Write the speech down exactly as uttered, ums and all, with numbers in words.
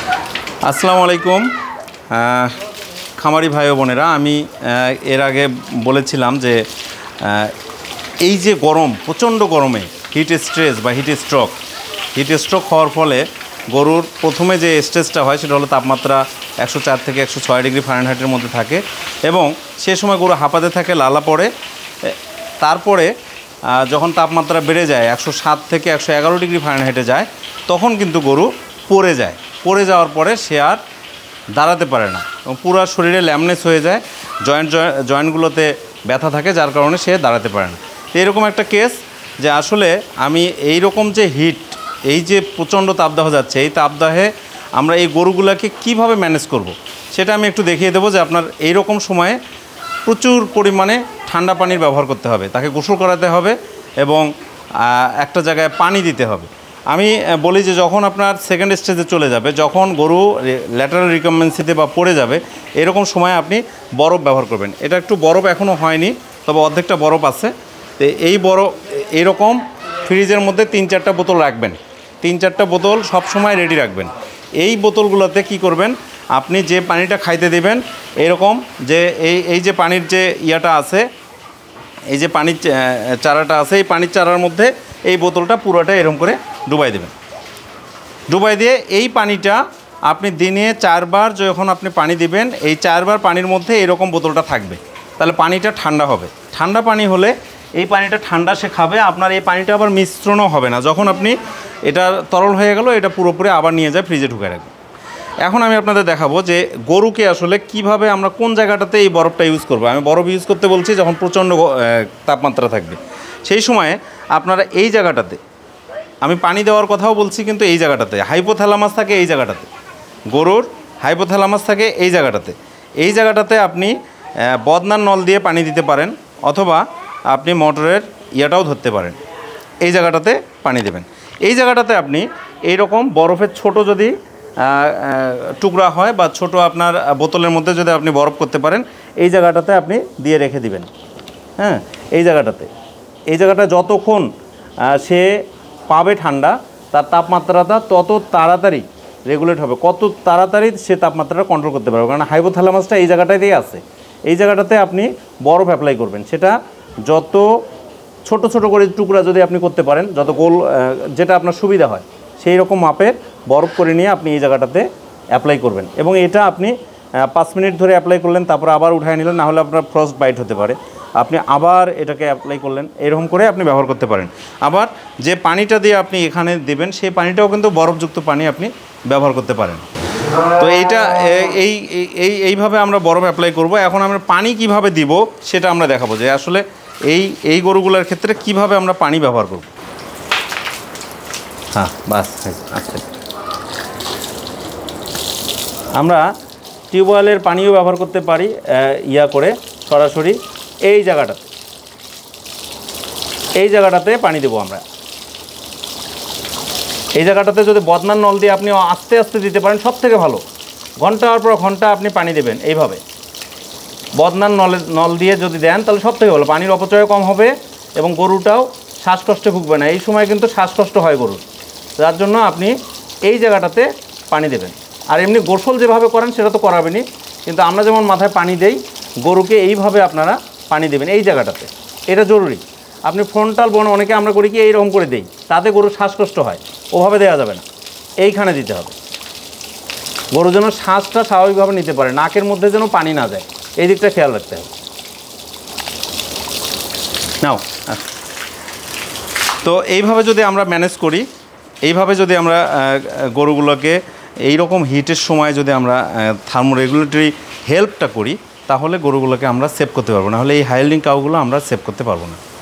আসসালামু আলাইকুম খামারি ভাই বোনেরা, আমি এর আগে বলেছিলাম যে এই যে গরম, প্রচণ্ড গরমে হিট স্ট্রেস বা হিট স্ট্রোক হিট স্ট্রোক হওয়ার ফলে গরুর প্রথমে যে স্ট্রেসটা হয় সেটা হলো তাপমাত্রা একশো চার থেকে একশো ছয় ডিগ্রি ফারেনহাইটের মধ্যে থাকে এবং সে সময় গরু হাঁপাতে থাকে, লালা পড়ে। তারপরে যখন তাপমাত্রা বেড়ে যায় একশো সাত থেকে একশো এগারো ডিগ্রি ফারেনহাইটে যায়, তখন কিন্তু গরু পড়ে যায়। পড়ে যাওয়ার পরে সে আর দাঁড়াতে পারে না এবং পুরো শরীরে ল্যামনেস হয়ে যায়, জয়েন্ট জয়েন্টগুলোতে ব্যথা থাকে, যার কারণে সে দাঁড়াতে পারে না। তো এরকম একটা কেস যে আসলে আমি এই রকম যে হিট, এই যে প্রচণ্ড তাপদাহ যাচ্ছে, এই তাপদাহে আমরা এই গরুগুলোকে কিভাবে ম্যানেজ করব, সেটা আমি একটু দেখিয়ে দেবো। যে আপনার এই রকম সময়ে প্রচুর পরিমাণে ঠান্ডা পানির ব্যবহার করতে হবে, তাকে গোসল করাতে হবে এবং একটা জায়গায় পানি দিতে হবে। আমি বলি যে যখন আপনার সেকেন্ড স্টেজে চলে যাবে, যখন গরু ল্যাটারাল রিকাম্বেন্সিতে বা পড়ে যাবে, এরকম সময় আপনি বরফ ব্যবহার করবেন। এটা একটু বরফ এখনও হয়নি, তবে অর্ধেকটা বরফ আছে। তো এই বরফ এইরকম ফ্রিজের মধ্যে তিন চারটা বোতল রাখবেন, তিন চারটা বোতল সব সময় রেডি রাখবেন। এই বোতলগুলোতে কি করবেন, আপনি যে পানিটা খাইতে দেবেন, এরকম যে এই এই যে পানির যে ইয়াটা আছে, এই যে পানির চারাটা আছে, এই পানির চারার মধ্যে এই বোতলটা পুরোটা এরকম করে ডুবাই দেবেন। ডুবাই দিয়ে এই পানিটা আপনি দিনে চারবার যখন আপনি পানি দিবেন, এই চারবার পানির মধ্যে এরকম বোতলটা থাকবে, তাহলে পানিটা ঠান্ডা হবে। ঠান্ডা পানি হলে এই পানিটা ঠান্ডা সে খাবে, আপনার এই পানিটা আবার মিশ্রণও হবে না। যখন আপনি এটা তরল হয়ে গেল, এটা পুরোপুরি আবার নিয়ে যায় ফ্রিজে ঢুকে রাখবে। এখন আমি আপনাদের দেখাবো যে গরুকে আসলে কিভাবে আমরা কোন জায়গাটাতে এই বরফটা ইউজ করবো। আমি বরফ ইউজ করতে বলছি যখন প্রচণ্ড তাপমাত্রা থাকবে, সেই সময়ে আপনারা এই জায়গাটাতে, আমি পানি দেওয়ার কথাও বলছি, কিন্তু এই জায়গাটাতে হাইপোথ্যালামাস থাকে, এই জায়গাটাতে গরুর হাইপোথ্যালামাস থাকে, এই জায়গাটাতে এই জায়গাটাতে আপনি বদনার নল দিয়ে পানি দিতে পারেন, অথবা আপনি মোটরের ইয়াটাও ধরতে পারেন। এই জায়গাটাতে পানি দেবেন। এই জায়গাটাতে আপনি এই রকম বরফের ছোট যদি টুকরা হয় বা ছোট আপনার বোতলের মধ্যে যদি আপনি বরফ করতে পারেন, এই জায়গাটাতে আপনি দিয়ে রেখে দিবেন। হ্যাঁ, এই জায়গাটাতে এই জায়গাটা যতক্ষণ সে পাবে ঠান্ডা, তার তাপমাত্রাটা তত তাড়াতাড়ি রেগুলেট হবে, কত তাড়াতাড়ি সে তাপমাত্রাটা কন্ট্রোল করতে পারবে। কারণ হাইপোথ্যালামাসটা এই জায়গাটাতেই আছে। এই জায়গাটাতে আপনি বরফ অ্যাপ্লাই করবেন। সেটা যত ছোট ছোট করে টুকরা যদি আপনি করতে পারেন, যত গোল যেটা আপনার সুবিধা হয়, সেই রকম মাপের বরফ করে নিয়ে আপনি এই জায়গাটাতে অ্যাপ্লাই করবেন। এবং এটা আপনি পাঁচ মিনিট ধরে অ্যাপ্লাই করলেন, তারপরে আবার উঠায় নিলেন, না হলে আপনার ফ্রস্ট বাইট হতে পারে। আপনি আবার এটাকে অ্যাপ্লাই করলেন, এরকম করে আপনি ব্যবহার করতে পারেন। আবার যে পানিটা দিয়ে আপনি এখানে দেবেন, সেই পানিটাও কিন্তু বরফযুক্ত পানি আপনি ব্যবহার করতে পারেন। তো এইটা এই এই এইভাবে আমরা বরফ অ্যাপ্লাই করব। এখন আমরা পানি কিভাবে দিব সেটা আমরা দেখাবো, যে আসলে এই এই গরুগুলোর ক্ষেত্রে কিভাবে আমরা পানি ব্যবহার করব। হ্যাঁ, বাস। আচ্ছা, আমরা টিউবওয়েলের পানিও ব্যবহার করতে পারি, ইয়া করে সরাসরি এই জায়গাটাতে এই জায়গাটাতে পানি দেবো আমরা। এই জায়গাটাতে যদি বদনার নল দিয়ে আপনি আস্তে আস্তে দিতে পারেন, সব থেকে ভালো। ঘন্টার পর ঘন্টা আপনি পানি দেবেন এইভাবে, বদনার নলে নল দিয়ে যদি দেন, তাহলে সব থেকে ভালো। পানির অপচয় কম হবে এবং গরুটাও শ্বাসকষ্টে ভুগবে না। এই সময় কিন্তু শ্বাসকষ্ট হয় গরুর, যার জন্য আপনি এই জায়গাটাতে পানি দেবেন। আর এমনি গোসল যেভাবে করেন সেটা তো করাবেনই, কিন্তু আমরা যেমন মাথায় পানি দেই, গরুকে এইভাবে আপনারা পানি দেবেন এই জায়গাটাতে। এটা জরুরি। আপনি ফ্রন্টাল বোন অনেকে আমরা করি কি এইরকম করে দেই, তাতে গরুর শ্বাসকষ্ট হয়, ওভাবে দেওয়া যাবে না, এইখানে দিতে হবে। গরু যেন শ্বাসটা স্বাভাবিকভাবে নিতে পারে, নাকের মধ্যে যেন পানি না যায়, এই দিকটা খেয়াল রাখতে হবে। নাও, তো এইভাবে যদি আমরা ম্যানেজ করি, এইভাবে যদি আমরা গরুগুলোকে এই রকম হিটের সময় যদি আমরা থার্মোরেগুলেটরি হেল্পটা করি, তাহলে গরুগুলোকে আমরা সেভ করতে পারবো, না হলে এই হাইল্ডিং কাউগুলো আমরা সেভ করতে পারবো না।